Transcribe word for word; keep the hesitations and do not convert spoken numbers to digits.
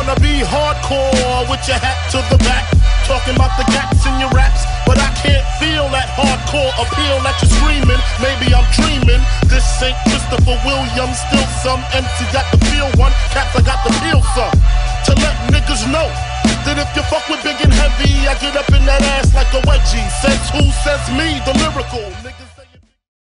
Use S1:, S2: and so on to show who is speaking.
S1: wanna be hardcore with your hat to the back, talking about the cats in your raps, but I can't feel that hardcore appeal that you're screaming. Maybe I'm dreaming. This ain't Christopher Williams, still some M C got the feel one, cats I got the feel some. To let niggas know that if you fuck with big and heavy, I get up in that ass like a wedgie. Says who? Says me, the lyrical nigga.